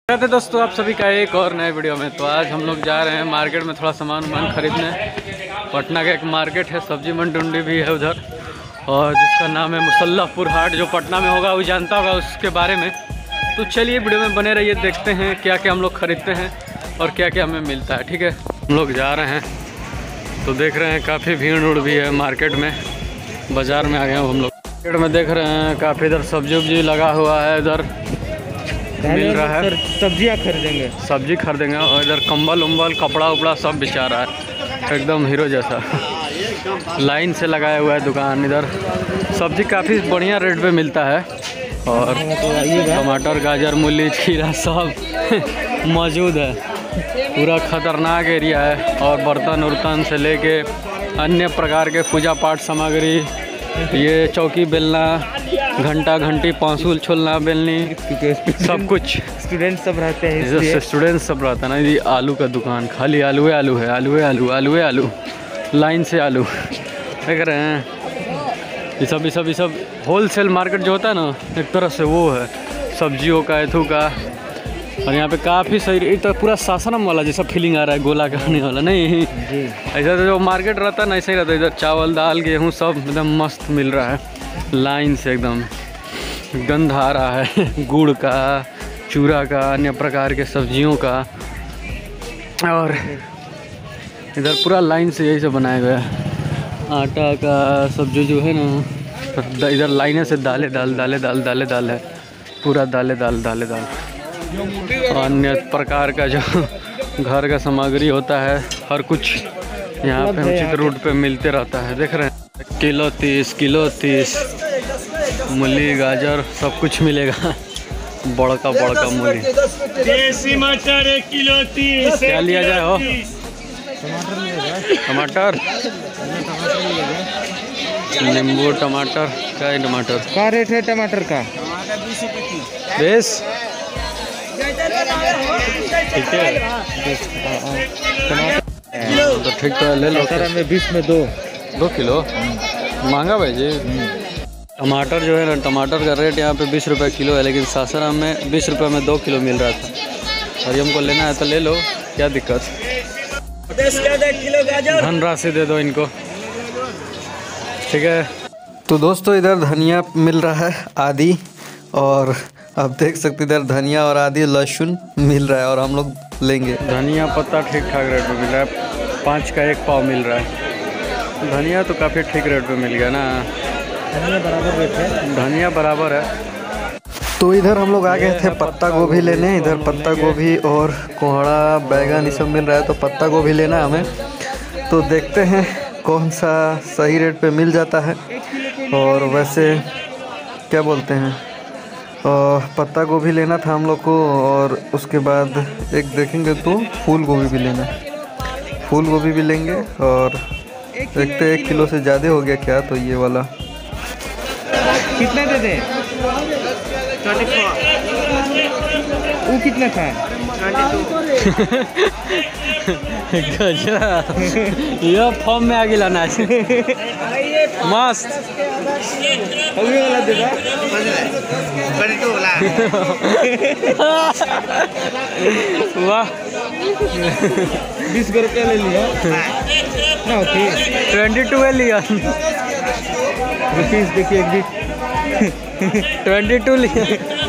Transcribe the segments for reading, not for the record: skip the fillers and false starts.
कहते दोस्तों आप सभी का एक और नए वीडियो में। तो आज हम लोग जा रहे हैं मार्केट में थोड़ा सामान खरीदने। पटना का एक मार्केट है, सब्जी मंडी भी है उधर, और जिसका नाम है मुसल्लहपुर हाट, जो पटना में होगा वो जानता होगा उसके बारे में। तो चलिए वीडियो में बने रहिए, देखते हैं क्या क्या हम लोग खरीदते हैं और क्या क्या हमें मिलता है। ठीक है, हम लोग जा रहे हैं तो देख रहे हैं काफ़ी भीड़ उड़ भी है मार्केट में। बाज़ार में आ गए हम लोग, मार्केट में देख रहे हैं काफ़ी इधर सब्जी उब्जी लगा हुआ है, इधर मिल रहा है। सब्जियाँ खरीदेंगे, सब्जी खरीदेंगे, और इधर कंबल उम्बल कपड़ा उपड़ा सब बिचा रहा है, एकदम हीरो जैसा लाइन से लगाया हुआ है दुकान। इधर सब्जी काफ़ी बढ़िया रेट पे मिलता है, और टमाटर गाजर मूली खीरा सब मौजूद है। पूरा खतरनाक एरिया है, और बर्तन उर्तन से लेके अन्य प्रकार के पूजा पाठ सामग्री, ये चौकी बेलना, घंटा घंटी पांसुल छोलना बेलनी, सब कुछ स्टूडेंट सब रहते हैं, इधर स्टूडेंट सब रहता है ना। ये आलू का दुकान, खाली आलू है, आलू है, आलू है, आलू आलू है, आलू लाइन से आलू देख रहे हैं। ये सब होलसेल मार्केट जो होता है ना, एक तरह से वो है सब्जियों का, एथू का। और यहाँ पे काफ़ी सही, तो पूरा सासनम वाला जैसा फीलिंग आ रहा है, गोला करने वाला नहीं ऐसा। तो जो मार्केट रहता है ना ऐसा ही रहता है। इधर चावल दाल गेहूँ सब एकदम मस्त मिल रहा है, लाइन से एकदम गंध आ रहा है गुड़ का, चूरा का, अन्य प्रकार के सब्जियों का। और इधर पूरा लाइन से यही से बनाया गया है, आटा का सब जो है ना। इधर लाइने से दालें दाल है, पूरा दालें दाल। अन्य प्रकार का जो घर का सामग्री होता है, हर कुछ यहाँ पे उचित रूट पे मिलते रहता है। देख रहे हैं किलो 30 मूली गाजर सब कुछ मिलेगा। बड़का मूली, देसी मटर 1 किलो 30। क्या लिया जाए हो? टमाटर नींबू टमाटर, क्या है टमाटर क्या रेट है टमाटर का? बेस ठीक है, तो ठीक तो ले लो। 20 में 2 किलो महंगा भाई जी। टमाटर जो है ना, टमाटर का रेट यहाँ पे 20 रुपये किलो है, लेकिन सासाराम में 20 रुपये में 2 किलो मिल रहा था। और ये हमको लेना है तो ले लो, क्या दिक्कत। धनराशि दे दो इनको, ठीक है। तो दोस्तों इधर धनिया मिल रहा है आदि, और आप देख सकते इधर धनिया और आदि लहसुन मिल रहा है, और हम लोग लेंगे। धनिया पत्ता ठीक ठाक रेट में मिल रहा है, 5 का 1 पाव मिल रहा है। धनिया तो काफ़ी ठीक रेट पे मिल गया ना, धनिया बराबर रेट है, धनिया बराबर है। तो इधर हम लोग आ गए थे पत्ता गोभी लेने। इधर पत्ता गोभी और कोहड़ा बैगन ये सब मिल रहा है, तो पत्ता गोभी लेना है हमें। तो देखते हैं कौन सा सही रेट पे मिल जाता है। और वैसे क्या बोलते हैं, पत्ता गोभी लेना था हम लोग को, और उसके बाद एक देखेंगे तो फूल गोभी भी लेना है, फूल गोभी भी लेंगे। और देखते 1 किलो से ज़्यादा हो गया क्या, तो ये वाला कितना दे दे? 24। वो कितना था? 22। यह फॉर्म में आगे लाना है मस्त। अभी वाला दे दो। वाह 20 रुपये ले लिया ना, 22 लिया, रुपीस देखिए 22 लिया।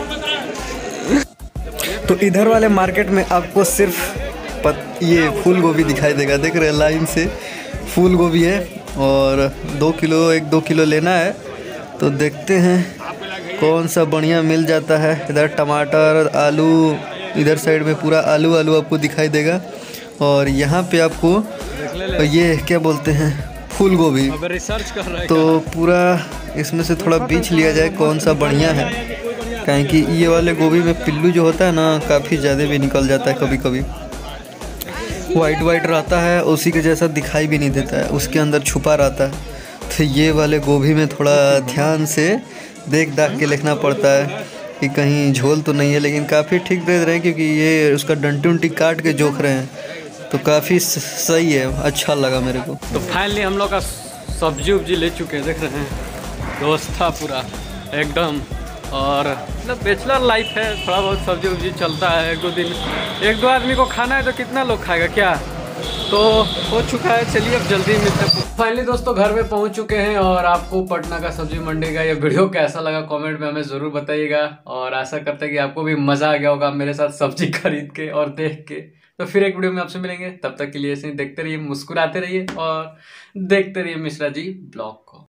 तो इधर वाले मार्केट में आपको सिर्फ ये फूल गोभी दिखाई देगा, देख रहे हैं लाइन से फूल गोभी है, और 2 किलो लेना है। तो देखते हैं कौन सा बढ़िया मिल जाता है। इधर टमाटर आलू, इधर साइड में पूरा आलू आपको दिखाई देगा, और यहाँ पे आपको ये क्या बोलते हैं फूल गोभी। रिसर्च कर रहा है तो पूरा इसमें से थोड़ा बीच लिया जाए कौन सा बढ़िया है, काहे कि ये वाले गोभी में पिल्लू जो होता है ना काफ़ी ज़्यादा भी निकल जाता है, कभी कभी वाइट रहता है, उसी के जैसा दिखाई भी नहीं देता है, उसके अंदर छुपा रहता है। तो ये वाले गोभी में थोड़ा ध्यान से देख दाख के लिखना पड़ता है कि कहीं झोल तो नहीं है, लेकिन काफ़ी ठीक दे रहे हैं, क्योंकि ये उसका डंटी काट के जोख रहे हैं, तो काफ़ी सही है, अच्छा लगा मेरे को। तो फाइनली हम लोग का सब्जी उब्जी ले चुके हैं, देख रहे हैं व्यवस्था पूरा एकदम और मतलब बैचलर लाइफ है, थोड़ा बहुत सब्जी उब्जी चलता है। एक दो आदमी को खाना है तो कितना लोग खाएगा क्या, तो हो चुका है। चलिए अब जल्दी मिलते हैं। फाइनली दोस्तों घर में पहुंच चुके हैं और आपको पटना का सब्जी मंडी का ये वीडियो कैसा लगा कमेंट में हमें ज़रूर बताइएगा। और आशा करते हैं कि आपको भी मज़ा आ गया होगा मेरे साथ सब्जी खरीद के और देख के। तो फिर एक वीडियो में आपसे मिलेंगे, तब तक के लिए ऐसे ही देखते रहिए, मुस्कुराते रहिए और देखते रहिए मिश्रा जी ब्लॉग को।